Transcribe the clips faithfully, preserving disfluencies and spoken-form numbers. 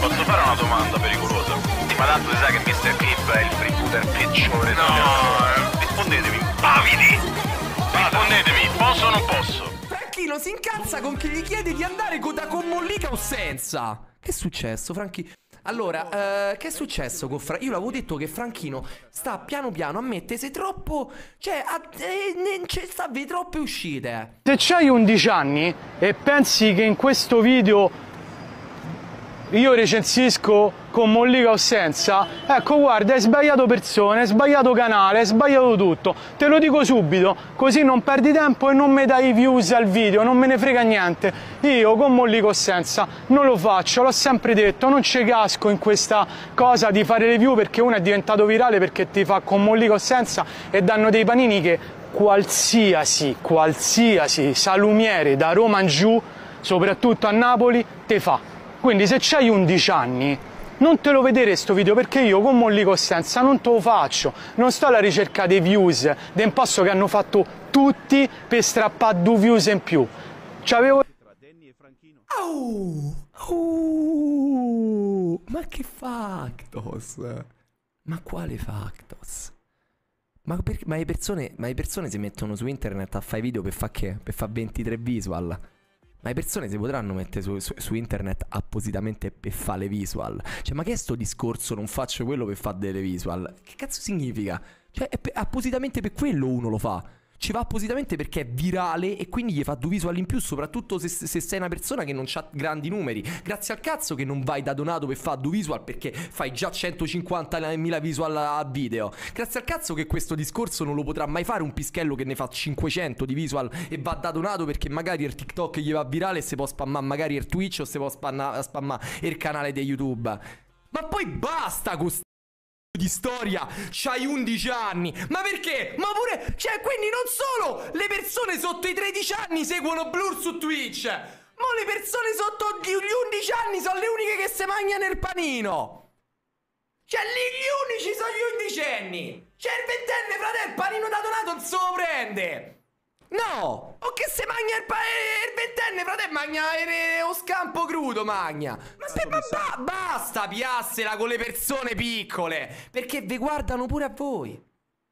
Posso fare una domanda pericolosa? Sì, ma tanto si sa che mister Clip è il freebooter peggiore. No, no, rispondetemi, pavidi! Rispondetemi, posso o non posso? Franchino si incazza con chi gli chiede di andare da con Mollica o senza. Che è successo, Franchi? Allora, eh, che è successo con Franchino? Io l'avevo detto che Franchino sta piano piano a mettersi troppo. Cioè, a, eh, ne, cioè sta a vedere troppe uscite. Se c'hai undici anni e pensi che in questo video io recensisco con Mollica o senza, ecco guarda, hai sbagliato persone, hai sbagliato canale, hai sbagliato tutto. Te lo dico subito, così non perdi tempo e non mi dai views al video, non me ne frega niente. Io con Mollica o senza non lo faccio, l'ho sempre detto, non ci casco in questa cosa di fare le view perché uno è diventato virale perché ti fa con Mollica o senza e danno dei panini che qualsiasi, qualsiasi salumiere da Roma in giù, soprattutto a Napoli, te fa. Quindi se c'hai undici anni non te lo vedere sto video perché io con Mollica o senza non te lo faccio, non sto alla ricerca dei views, del posto che hanno fatto tutti per strappare due views in più. C'avevo... Oh, oh, ma che factos? Ma quale factos? Ma, perché, ma, le persone, ma le persone si mettono su internet a fare video per fare che? Per fare ventitré visual. Ma le persone si potranno mettere su, su, su internet appositamente per fare le visual. Cioè, ma che è sto discorso non faccio quello per fare delle visual? Che cazzo significa? Cioè, è per, appositamente per quello uno lo fa. Ci va appositamente perché è virale e quindi gli fa due visual in più, soprattutto se, se sei una persona che non ha grandi numeri. Grazie al cazzo che non vai da Donato per fare due visual perché fai già centocinquantamila visual a video. Grazie al cazzo che questo discorso non lo potrà mai fare un pischello che ne fa cinquecento di visual e va da Donato perché magari il TikTok gli va virale e si può spammare magari il Twitch o si può spammare il canale di YouTube. Ma poi basta con di storia, c'hai undici anni. Ma perché? Ma pure, cioè, quindi non solo le persone sotto i tredici anni seguono Blur su Twitch, ma le persone sotto gli undici anni sono le uniche che si mangiano il panino. Cioè, lì gli unici sono gli undicenni. Cioè, il ventenne, fratello, il panino da Donato non se lo prende. No, o che se magna il, il ventenne, fratello, magna lo scampo crudo, magna. Ma, per, ma ba basta piassela con le persone piccole, perché vi guardano pure a voi.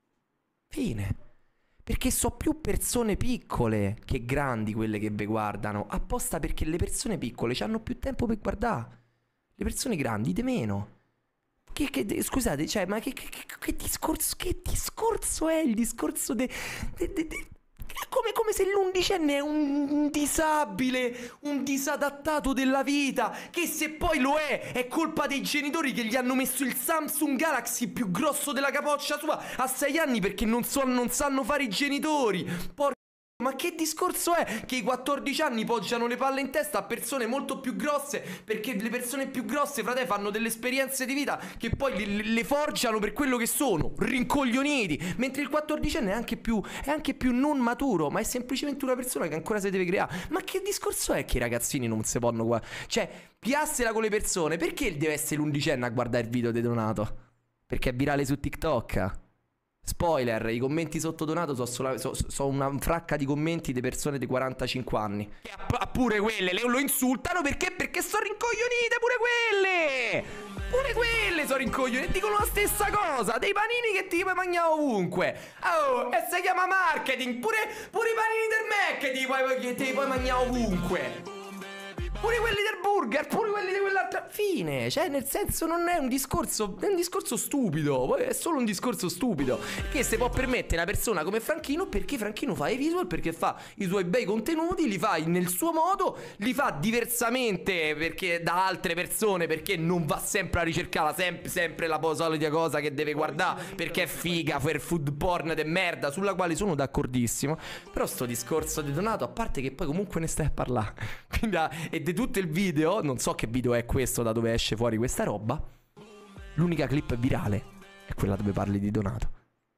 Fine. Perché so più persone piccole che grandi quelle che vi guardano, apposta perché le persone piccole hanno più tempo per guardare. Le persone grandi di meno. Che, che, scusate, cioè, ma che, che, che, che discorso, che discorso è il discorso de... de, de, de Come, come se l'undicenne è un disabile, un disadattato della vita, che se poi lo è, è colpa dei genitori che gli hanno messo il Samsung Galaxy più grosso della capoccia sua a sei anni perché non, so, non sanno fare i genitori. Porca... Ma che discorso è che i quattordici anni poggiano le palle in testa a persone molto più grosse perché le persone più grosse, frate, fanno delle esperienze di vita che poi le, le forgiano per quello che sono, rincoglioniti, mentre il quattordicenne è anche più è anche più non maturo, ma è semplicemente una persona che ancora si deve creare. Ma che discorso è che i ragazzini non si possono qua? Cioè, piassela con le persone, perché deve essere l'undicenne a guardare il video di Donato? Perché è virale su TikTok? Spoiler, i commenti sotto Donato sono so, so una fracca di commenti di persone di quarantacinque anni. E a, a pure quelle le, lo insultano perché? Perché sono rincoglionite pure quelle! Pure quelle sono rincoglionite e dicono la stessa cosa. Dei panini che ti puoi mangiare ovunque. Oh, e si chiama marketing. Pure, pure i panini del Mac ti puoi, che ti puoi mangiare ovunque. Pure quelli del burger, pure quelli di quell'altra. Fine, cioè nel senso non è un discorso, è un discorso stupido. È solo un discorso stupido che si può permettere una persona come Franchino perché Franchino fa i visual, perché fa i suoi bei contenuti, li fa nel suo modo, li fa diversamente perché da altre persone, perché non va sempre a ricercare sempre, sempre la solita cosa che deve guardare perché è figa per food porn de merda, sulla quale sono d'accordissimo. Però sto discorso di Donato, a parte che poi comunque ne stai a parlare, quindi e di tutto il video, non so che video è questo da dove esce fuori questa roba, l'unica clip virale è quella dove parli di Donato.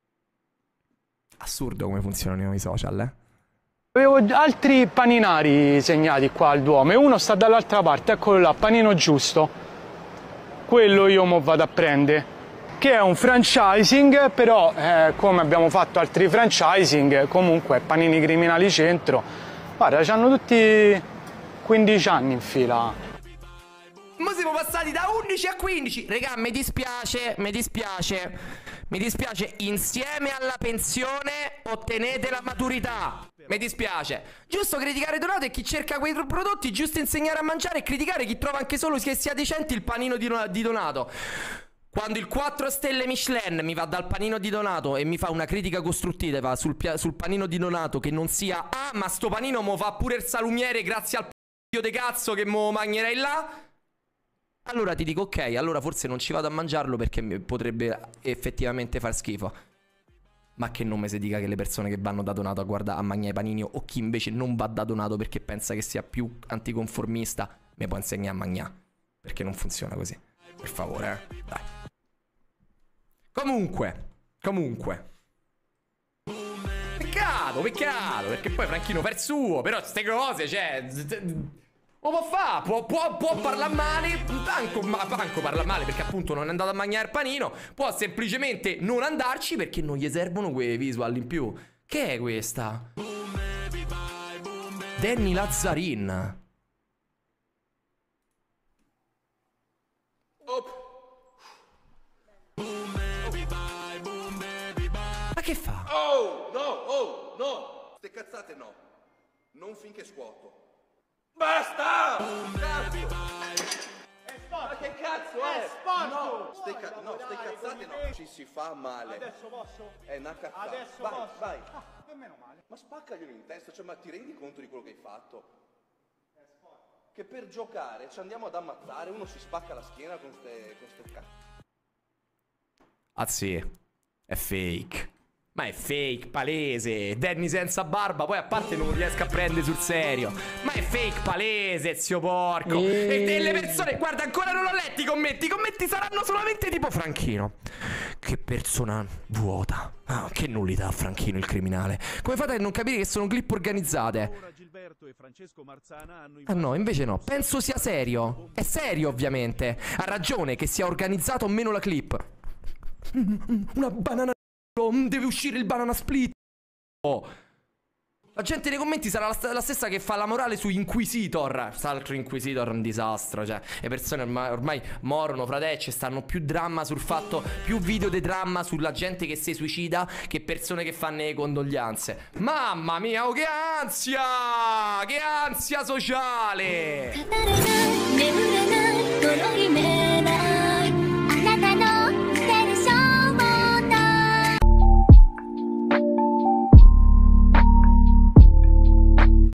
Assurdo come funzionano i social, eh. Avevo altri paninari segnati qua al Duomo e uno sta dall'altra parte, eccolo là, panino giusto. Quello io mo vado a prendere, che è un franchising, però eh, come abbiamo fatto altri franchising, comunque Panini Criminali Centro, guarda, c'hanno tutti quindici anni in fila. Ma siamo passati da undici a quindici. Regà, mi dispiace, mi dispiace, mi dispiace. Insieme alla pensione ottenete la maturità. Mi dispiace. Giusto criticare Donato e chi cerca quei prodotti, giusto insegnare a mangiare e criticare chi trova anche solo che sia decente il panino di, di Donato. Quando il quattro stelle Michelin mi va dal panino di Donato e mi fa una critica costruttiva sul, sul panino di Donato che non sia ah ma sto panino mo fa pure il salumiere grazie al p***o de cazzo che mo mangerei là, allora ti dico ok, allora forse non ci vado a mangiarlo perché mi potrebbe effettivamente far schifo. Ma che non mi si dica che le persone che vanno da Donato a guardare a mangiare i panini o chi invece non va da Donato perché pensa che sia più anticonformista mi può insegnare a mangiare, perché non funziona così. Per favore, eh. Dai. Comunque, comunque. Peccato, peccato, perché poi Franchino fa il suo, però queste cose, cioè... Lo può fare, può, può, può parlare male, manco, ma manco parla male perché appunto non è andato a mangiare il panino, può semplicemente non andarci perché non gli servono quei visual in più. Che è questa? Danny Lazzarin. Ma che fa? Oh, no, oh, no! Ste cazzate no. Non finché scuoto. Basta! Cazzo! Ma che cazzo è? No, ste, ca no, ste cazzate no. Ci si fa male. Adesso posso? È una cazzata. Adesso vai, posso? vai. Ah, e meno male. Ma spaccaglielo in testa, cioè, ma ti rendi conto di quello che hai fatto? Che per giocare ci andiamo ad ammazzare, uno si spacca la schiena con ste, con ste cazzo. Ah sì, è fake. Ma è fake, palese. Danny senza barba, poi a parte non riesco a prendere sul serio. Ma è fake, palese, zio porco. E, e delle persone, guarda, ancora non ho letto i commenti. I commenti saranno solamente tipo Franchino. Che persona vuota. Ah, che nullità, Franchino il criminale. Come fate a non capire che sono clip organizzate? Ah no, invece no. Penso sia serio. È serio, ovviamente. Ha ragione che sia organizzato o meno la clip. Una banana. Deve uscire il banana split. Oh. La gente nei commenti sarà la, la stessa che fa la morale su Inquisitor. Quest'altro Inquisitor è un disastro. Cioè, le persone ormai, ormai morono, fratecce. Stanno più dramma sul fatto, più video di dramma sulla gente che si suicida che persone che fanno le condoglianze. Mamma mia, oh, che ansia! Che ansia sociale!